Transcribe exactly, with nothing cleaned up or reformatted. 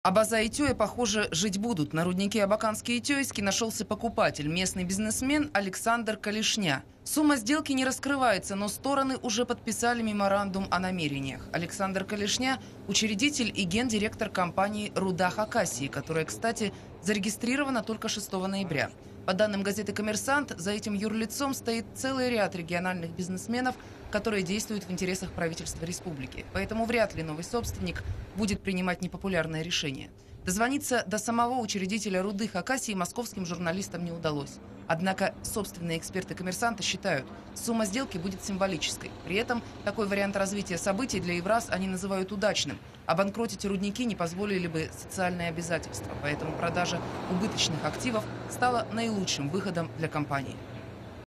А база и Тёе, похоже, жить будут. На руднике Абаканский и Тёйский нашелся покупатель, местный бизнесмен Александр Калишня. Сумма сделки не раскрывается, но стороны уже подписали меморандум о намерениях. Александр Калишня – учредитель и гендиректор компании «Руда Хакасии», которая, кстати, зарегистрирована только шестого ноября. По данным газеты «Коммерсант», за этим юрлицом стоит целый ряд региональных бизнесменов, которые действуют в интересах правительства республики. Поэтому вряд ли новый собственник будет принимать непопулярное решение. Дозвониться до самого учредителя руды Хакасии московским журналистам не удалось. Однако собственные эксперты «Коммерсанта» считают, сумма сделки будет символической. При этом такой вариант развития событий для Евраз они называют удачным. Обанкротить рудники не позволили бы социальные обязательства, поэтому продажа убыточных активов стала наилучшим выходом для компании.